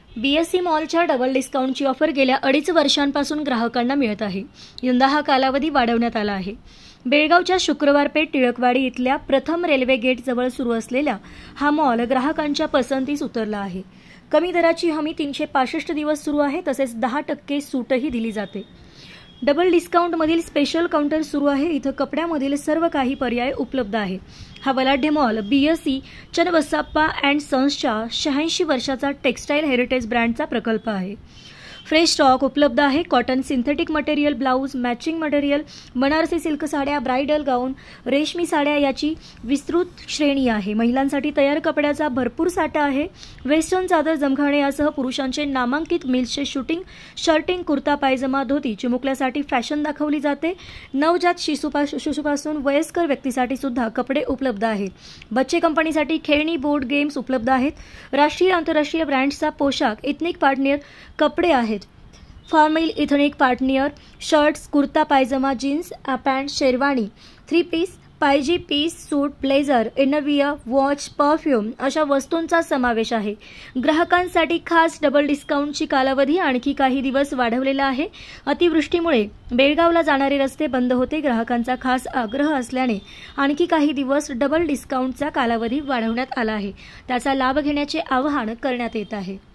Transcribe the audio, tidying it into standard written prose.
BSC मॉलच्या double डिस्काउंटची offer गेल्या 2.5 वर्षांपासून ग्राहकांना मिळत आहे. यंदा हा कालावधी वाढवण्यात आला आहे. बेळगावच्या शुक्रवार पेठ टिळकवाडी इथल्या प्रथम रेल्वे गेट जवळ सुरू असलेला हा मॉल ग्राहकांच्या पसंतीस उतरला आहे. कमी दराची हमी 365 दिवस सुरू आहे. तसेच 10% सूटही दिली जाते. डबल डिस्काउंटमधील स्पेशल काउंटर सुरू आहे. इथं कपड्यामधील सर्व काही पर्याय उपलब्ध आहे. हा बलाढ्य मॉल BSC चन्नबसप्पा अँड सन्सच्या 86 वर्षाचा टेक्स्टाईल हेरिटेज ब्रँडचा प्रकल्प आहे. फ्रेश स्टॉक उपलब्ध आहे. Cotton, synthetic material, blouse, matching material, Banarasi silk साड्या, ब्राइडल गाऊन, रेशमी साड्या याची विस्तृत श्रेणी आहे. महिलांसाठी तयार कपड्याचा भरपूर साठा आहे. वेस्टर्न चादर, जमखाणे यासह पुरुषांचे नामांकित मिल्सचे शूटिंग, शर्टिंग, कुर्ता, पायजमा, धोती, चिमुकल्यासाठी फॅशन दाखवली जाते. नवजात शिशुपासून वयस्कर व्यक्तीसाठी सुद्धा कपडे उपलब्ध आहेत. बच्चे कंपनीसाठी खेळणी, बोर्ड गेम्स उपलब्ध आहेत. राष्ट्रीय आंतरराष्ट्रीय ब्रँड्सचा पोशाख, इथनिक पार्टनियर कपडे आहेत. फॉर्मल, इथनिक पार्टनियर, shirts, kurta, pyjama, jeans, pant, sherwani, 3 piece, पायजी piece, suit, blazer, innerwear, watch, perfume अशा वस्तूंचा समावेश आहे. ग्राहकांसाठी खास डबल डिस्काउंटची कालावधी आणखी काही दिवस वाढवलेला आहे. अतिवृष्टीमुळे बेळगावला जाणारे रस्ते बंद होते. ग्राहकांचा खास आग्रह असल्याने आणखी काही दिवस डबल डिस्काउंटचा कालावधी वाढवण्यात आला आहे. त्याचा लाभ घेण्याचे आवाहन करण्यात येत आहे.